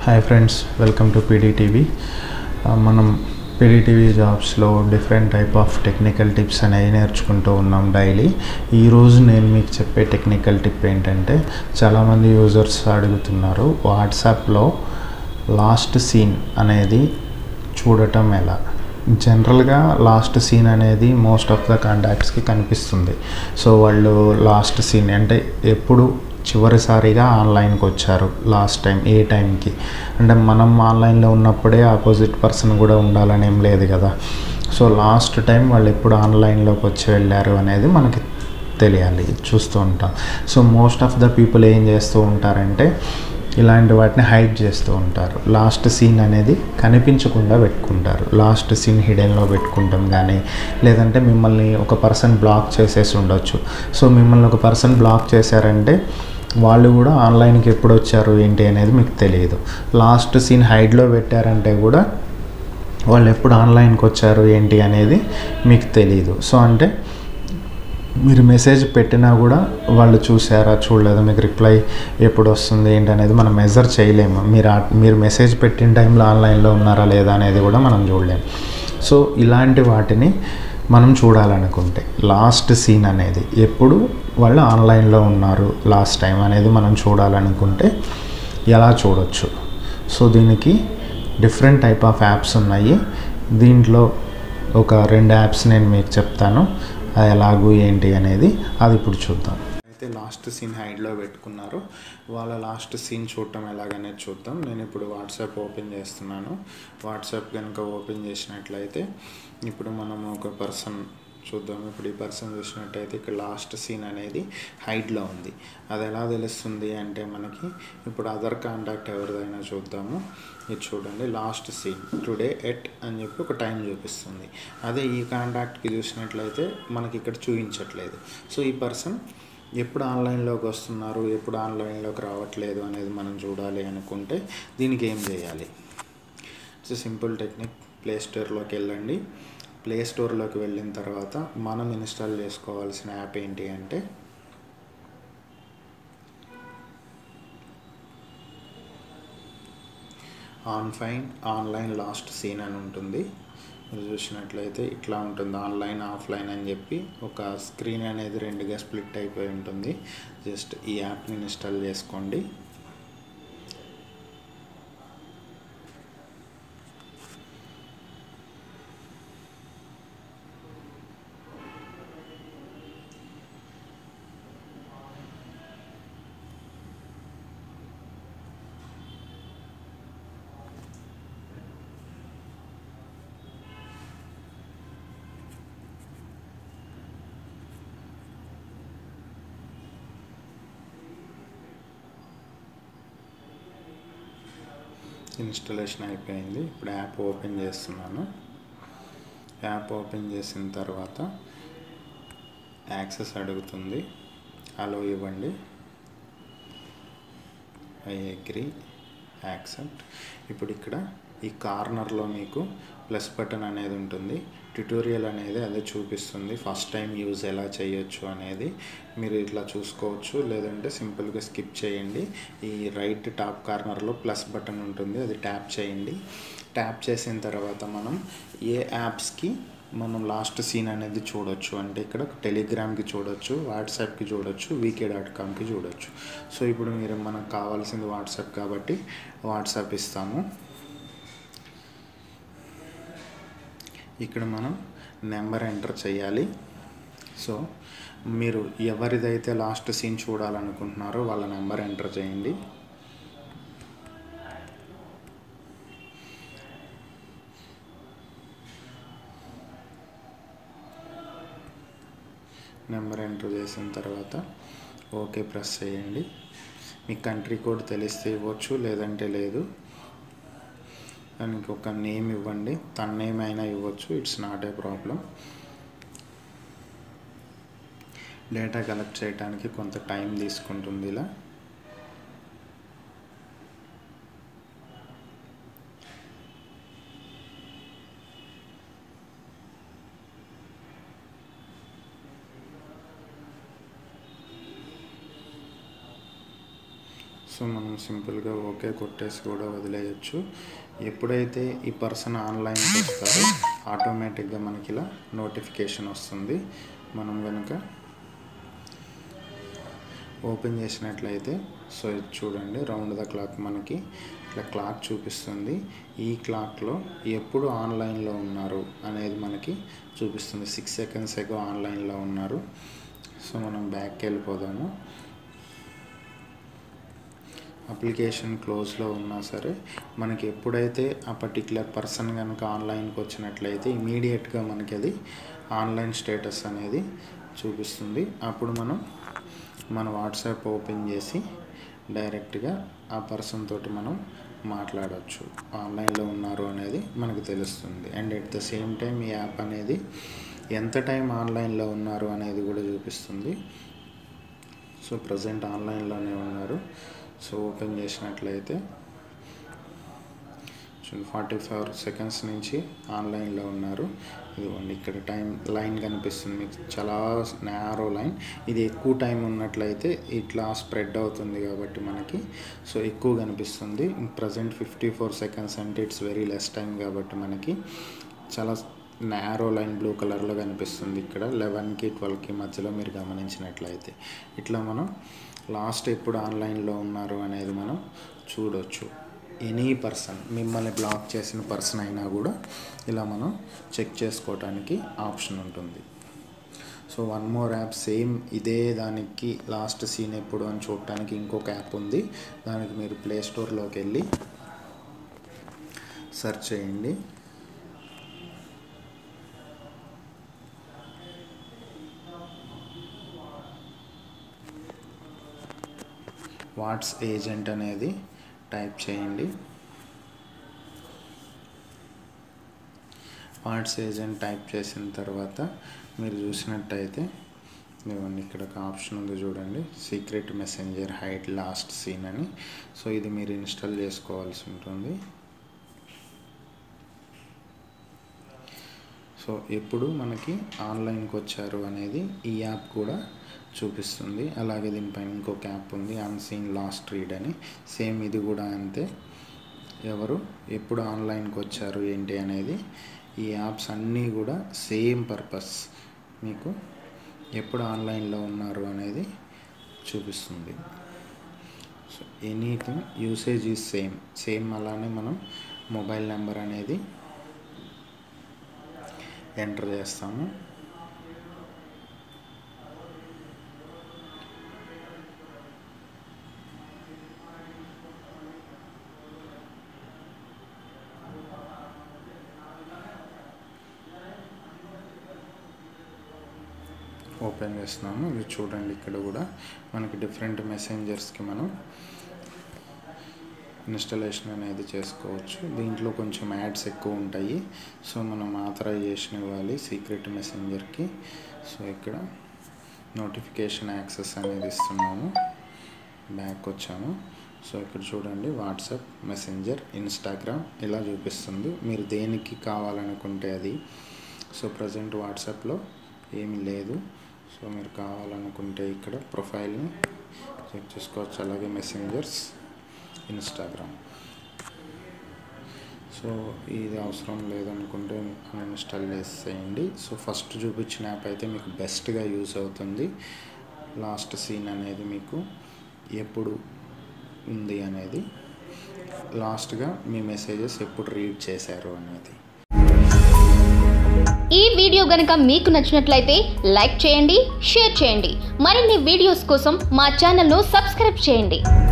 Hi friends, welcome to PDTV. మనం PDTV Jobsలో different type of technical tips అనేవి నేర్చుకుంటూ ఉన్నాం డైలీ. ఈరోజు నేను మీకు చెప్పే టెక్నికల్ టిప్ ఏంటంటే, చాలామంది యూజర్స్ అడుగుతున్నారు వాట్సాప్లో లాస్ట్ సీన్ అనేది చూడటం ఎలా. జనరల్గా లాస్ట్ సీన్ అనేది మోస్ట్ ఆఫ్ ద కాంటాక్ట్స్కి కనిపిస్తుంది. సో వాళ్ళు లాస్ట్ సీన్ అంటే ఎప్పుడు చివరిసారిగా ఆన్లైన్కి వచ్చారు, లాస్ట్ టైం ఏ టైంకి, అంటే మనం ఆన్లైన్లో ఉన్నప్పుడే ఆపోజిట్ పర్సన్ కూడా ఉండాలని ఏం లేదు కదా. సో లాస్ట్ టైం వాళ్ళు ఎప్పుడు ఆన్లైన్లోకి వచ్చి వెళ్ళారు అనేది మనకి తెలియాలి, చూస్తూ ఉంటాం. So most of the people ఏం చేస్తూ ఉంటారంటే ఇలాంటి వాటిని హైడ్ చేస్తూ ఉంటారు. లాస్ట్ సీన్ అనేది కనిపించకుండా పెట్టుకుంటారు. లాస్ట్ సీన్ హిడెన్లో పెట్టుకుంటాం, కానీ లేదంటే మిమ్మల్ని ఒక పర్సన్ బ్లాక్ చేసేసి ఉండొచ్చు. సో మిమ్మల్ని ఒక పర్సన్ బ్లాక్ చేశారంటే వాళ్ళు కూడా ఆన్లైన్కి ఎప్పుడు వచ్చారు ఏంటి అనేది మీకు తెలియదు. లాస్ట్ సీన్ హైడ్లో పెట్టారంటే కూడా వాళ్ళు ఎప్పుడు ఆన్లైన్కి వచ్చారు ఏంటి అనేది మీకు తెలియదు. సో అంటే మీరు మెసేజ్ పెట్టినా కూడా వాళ్ళు చూసారా చూడలేదా, మీకు రిప్లై ఎప్పుడు వస్తుంది ఏంటి అనేది మనం మెజర్ చేయలేము. మీరు మెసేజ్ పెట్టిన టైంలో ఆన్లైన్లో ఉన్నారా లేదా అనేది కూడా మనం చూడలేము. సో ఇలాంటి వాటిని మనం చూడాలనుకుంటే లాస్ట్ సీన్ అనేది ఎప్పుడు వాళ్ళు ఆన్లైన్లో ఉన్నారు లాస్ట్ టైం అనేది మనం చూడాలనుకుంటే ఎలా చూడొచ్చు. సో దీనికి డిఫరెంట్ టైప్ ఆఫ్ యాప్స్ ఉన్నాయి. దీంట్లో ఒక 2 యాప్స్ నేను మీకు చెప్తాను, అది ఎలాగూ ఏంటి అనేది అది ఇప్పుడు చూద్దాం. అయితే లాస్ట్ సీన్ హైడ్లో పెట్టుకున్నారు, వాళ్ళ లాస్ట్ సీన్ చూడటం ఎలాగనేది చూద్దాం. నేను ఇప్పుడు వాట్సాప్ ఓపెన్ చేస్తున్నాను. వాట్సాప్ కనుక ఓపెన్ చేసినట్లయితే ఇప్పుడు మనం ఒక పర్సన్ చూద్దాం. ఇప్పుడు ఈ పర్సన్ చూసినట్టయితే ఇక్కడ లాస్ట్ సీన్ అనేది హైడ్లో ఉంది. అది ఎలా తెలుస్తుంది అంటే మనకి ఇప్పుడు అదర్ కాంటాక్ట్ ఎవరిదైనా చూద్దాము. ఇది చూడండి, లాస్ట్ సీన్ టుడే ఎట్ అని చెప్పి ఒక టైం చూపిస్తుంది. అదే ఈ కాంటాక్ట్కి చూసినట్లయితే మనకి ఇక్కడ చూపించట్లేదు. సో ఈ పర్సన్ ఎప్పుడు ఆన్లైన్లోకి వస్తున్నారు, ఎప్పుడు ఆన్లైన్లోకి రావట్లేదు అనేది మనం చూడాలి అనుకుంటే దీనికి ఏం చేయాలి? It's simple technique. ప్లే స్టోర్లోకి వెళ్ళండి. ప్లే స్టోర్లోకి వెళ్ళిన తర్వాత మనం ఇన్స్టాల్ చేసుకోవాల్సిన యాప్ ఏంటి అంటే ఆన్లైన్ లాస్ట్ సీన్ అని ఉంటుంది. మీరు చూసినట్లయితే ఇట్లా ఉంటుంది, ఆన్లైన్ ఆఫ్లైన్ అని చెప్పి ఒక స్క్రీన్ అనేది 2గా స్ప్లిట్ అయిపోయి ఉంటుంది. జస్ట్ ఈ యాప్ని ఇన్స్టాల్ చేసుకోండి. ఇన్స్టాలేషన్ అయిపోయింది. ఇప్పుడు యాప్ ఓపెన్ చేస్తున్నాను. యాప్ ఓపెన్ చేసిన తర్వాత యాక్సెస్ అడుగుతుంది, అలో ఇవ్వండి. I agree, accept. ఇప్పుడు ఇక్కడ ఈ కార్నర్లో మీకు ప్లస్ బటన్ అనేది ఉంటుంది. ట్యుటోరియల్ అనేది అదే చూపిస్తుంది, ఫస్ట్ టైం యూజ్ ఎలా చేయొచ్చు అనేది మీరు ఇట్లా చూసుకోవచ్చు, లేదంటే సింపుల్గా స్కిప్ చేయండి. ఈ రైట్ టాప్ కార్నర్లో ప్లస్ బటన్ ఉంటుంది, అది ట్యాప్ చేయండి. ట్యాప్ చేసిన తర్వాత మనం ఏ యాప్స్కి మనం లాస్ట్ సీన్ అనేది చూడొచ్చు అంటే ఇక్కడ టెలిగ్రామ్కి చూడొచ్చు, వాట్సాప్కి చూడొచ్చు, vk.comకి చూడొచ్చు. సో ఇప్పుడు మనకు కావాల్సింది వాట్సాప్ కాబట్టి వాట్సాప్ ఇస్తాము. ఇక్కడ మనం నెంబర్ ఎంటర్ చేయాలి. సో మీరు ఎవరిదైతే లాస్ట్ సీన్ చూడాలనుకుంటున్నారో వాళ్ళ నెంబర్ ఎంటర్ చేయండి. నెంబర్ ఎంటర్ చేసిన తర్వాత ఓకే ప్రెస్ చేయండి. మీ కంట్రీ కోడ్ తెలిస్తే ఇవ్వచ్చు, లేదంటే లేదు. దానికి ఒక నేమ్ ఇవ్వండి, తన నేమ్ అయినా ఇవ్వచ్చు, it's not a problem. Data collect చేయడానికి కొంత టైం తీసుకుంటుంది. ఇలా సో మనం సింపుల్గా ఓకే కొట్టేసి కూడా వదిలేయచ్చు. ఎప్పుడైతే ఈ పర్సన్ ఆన్లైన్కి వస్తారో ఆటోమేటిక్గా మనకి ఇలా నోటిఫికేషన్ వస్తుంది. మనం కనుక ఓపెన్ చేసినట్లయితే సో ఇది చూడండి, రౌండ్ ద క్లాక్ మనకి ఇట్లా క్లాక్ చూపిస్తుంది. ఈ క్లాక్లో ఎప్పుడు ఆన్లైన్లో ఉన్నారు అనేది మనకి చూపిస్తుంది. 6 seconds ఎగో ఆన్లైన్లో ఉన్నారు. సో మనం బ్యాక్కి వెళ్ళిపోదాము. అప్లికేషన్ క్లోజ్లో ఉన్నా సరే మనకి ఎప్పుడైతే ఆ పర్టిక్యులర్ పర్సన్ కనుక ఆన్లైన్కి వచ్చినట్లయితే ఇమీడియట్గా మనకి అది ఆన్లైన్ స్టేటస్ అనేది చూపిస్తుంది. అప్పుడు మనం మన వాట్సాప్ ఓపెన్ చేసి డైరెక్ట్గా ఆ పర్సన్ తోటి మనం మాట్లాడవచ్చు. ఆన్లైన్లో ఉన్నారు అనేది మనకు తెలుస్తుంది. And at the same time ఈ యాప్ అనేది ఎంత టైం ఆన్లైన్లో ఉన్నారు అనేది కూడా చూపిస్తుంది. సో ప్రజెంట్ ఆన్లైన్లోనే ఉన్నారు. సో ఓపెన్ చేసినట్లయితే 44 seconds నుంచి ఆన్లైన్లో ఉన్నారు. ఇదిగోండి ఇక్కడ టైం లైన్ కనిపిస్తుంది మీకు, చాలా నారో లైన్. ఇది ఎక్కువ టైం ఉన్నట్లయితే ఇట్లా స్ప్రెడ్ అవుతుంది కాబట్టి మనకి సో ఎక్కువ కనిపిస్తుంది. ప్రజెంట్ 54 seconds అంటే ఇట్స్ వెరీ లెస్ టైం కాబట్టి మనకి చాలా నారో లైన్ బ్లూ కలర్లో కనిపిస్తుంది. ఇక్కడ 11కి 12కి మధ్యలో మీరు గమనించినట్లయితే ఇట్లా మనం లాస్ట్ ఎప్పుడు ఆన్లైన్లో ఉన్నారు అనేది మనం చూడవచ్చు. ఎనీ పర్సన్, మిమ్మల్ని బ్లాక్ చేసిన పర్సన్ అయినా కూడా ఇలా మనం చెక్ చేసుకోవడానికి ఆప్షన్ ఉంటుంది. So one more app same ఇదే దానికి లాస్ట్ సీన్ ఎప్పుడు అని చూడటానికి ఇంకొక యాప్ ఉంది. దానికి మీరు ప్లే స్టోర్లోకి వెళ్ళి సెర్చ్ చేయండి. వాట్స్ ఏజెంట్ అనేది టైప్ చేయండి. వాట్స్ ఏజెంట్ టైప్ చేసిన తర్వాత మీరు చూసినట్టయితే ఇక్కడ ఒక ఆప్షన్ ఉంది చూడండి, secret messenger hide last seen అని. సో ఇది మీరు ఇన్స్టాల్ చేసుకోవాల్సి ఉంటుంది. సో ఎప్పుడు మనకి ఆన్లైన్కి వచ్చారు అనేది ఈ యాప్ కూడా చూపిస్తుంది. అలాగే దీనిపైన ఇంకొక యాప్ ఉంది, అన్సీన్ లాస్ట్ రీడ్ అని. సేమ్ ఇది కూడా అంతే, ఎవరు ఎప్పుడు ఆన్లైన్కి వచ్చారు ఏంటి అనేది. ఈ యాప్స్ అన్నీ కూడా సేమ్ పర్పస్, మీకు ఎప్పుడు ఆన్లైన్లో ఉన్నారు అనేది చూపిస్తుంది. So anything usage is same. అలానే మనం మొబైల్ నెంబర్ అనేది ఎంటర్ చేస్తాము. ఓపెన్ చేస్తున్నాము. ఇది చూడండి, ఇక్కడ కూడా మనకి డిఫరెంట్ మెసెంజర్స్కి మనం ఇన్స్టాలేషన్ అనేది చేసుకోవచ్చు. దీంట్లో కొంచెం యాడ్స్ ఎక్కువ ఉంటాయి. సో మనం ఆథరైజేషన్ ఇవ్వాలి సీక్రెట్ మెసెంజర్కి. సో ఇక్కడ నోటిఫికేషన్ యాక్సెస్ అనేది ఇస్తున్నాము. బ్యాక్ వచ్చాము. సో ఇక్కడ చూడండి, వాట్సాప్, మెసెంజర్, ఇన్స్టాగ్రామ్ ఇలా చూపిస్తుంది. మీరు దేనికి కావాలనుకుంటే అది. సో ప్రజెంట్ వాట్సాప్లో ఏమీ లేదు. సో మీరు కావాలనుకుంటే ఇక్కడ ప్రొఫైల్ని చెక్ చేసుకోవచ్చు. అలాగే మెసెంజర్స్, ఇన్స్టాగ్రామ్. సో ఇది అవసరం లేదనుకుంటే అన్ఇన్స్టాల్ చేసేయండి. సో ఫస్ట్ చూపించిన యాప్ అయితే మీకు బెస్ట్గా యూస్ అవుతుంది. లాస్ట్ సీన్ అనేది మీకు ఎప్పుడు ఉంది అనేది, లాస్ట్గా మీ మెసేజెస్ ఎప్పుడు రీడ్ చేశారు అనేది. ఈ వీడియో గనుక మీకు నచ్చినట్లయితే లైక్ చేయండి, షేర్ చేయండి. మరిన్ని వీడియోస్ కోసం మా ఛానల్ను సబ్స్క్రైబ్ చేయండి.